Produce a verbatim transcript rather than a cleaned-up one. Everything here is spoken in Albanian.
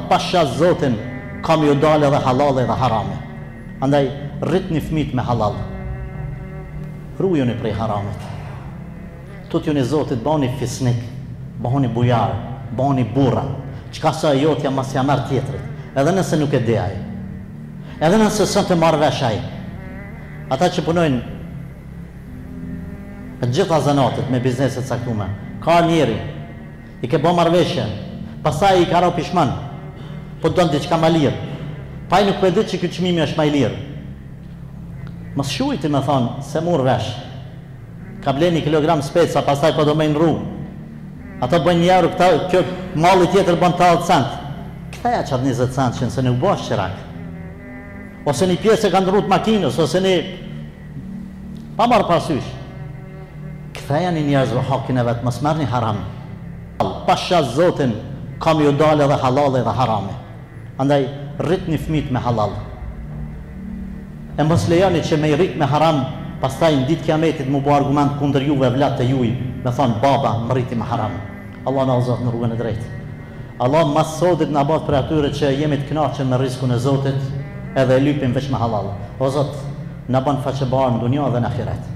pasha Zotin, kam ju dalë edhe halal edhe harame. Andaj, rritni fëmijët me halal. Rujuni prej haramit. Tutjuni Zotit, bani fisnik, bani bujar, bani burra. Qka sa jotja mas ja merë tjetrit. Edhe nëse nuk e deaj. Edhe nëse sën të marrë veshaj. Ata që punojnë me gjitha zanatit, me bizneset saktume. Ka njeri, i ke bo marveshje, pasaj i ka ra pishman, po do në diqka ma lirë. Pa i nuk për dit që këtë qmimi është ma i lirë. Mos shujti me thonë, se mur vesh. Ka ble një kilogram speca, pasaj po do me në ru. Ato bëjnë një euro, këta, kjo mali tjetër bënë talët cent. Këtheja qatë njëzet cent që nëse nuk bësh qirak. Ose një pjesë e ka ndrut makinës, ose një... Pa marë pasysh. Këtheja një njerëzve hakin e vetë, mos merë një haram. Pasha Zotin, kam ju dalë edhe halal edhe harame. Andaj, rrit një fëmijët me halal. E mos lejoni që me i rrit me haram, pastaj në ditë kiametit mu bo argument kundër juve vlatë të juj, me thonë baba më rriti me haram. Allah na uzat në rrugën e drejtë. Allah mas sotit në abat për atyre që jemi të knaqen me riskun e Zotit, edhe e lypim veç me halal. O Zot, në banë faqe barë në dunja dhe në akhiret.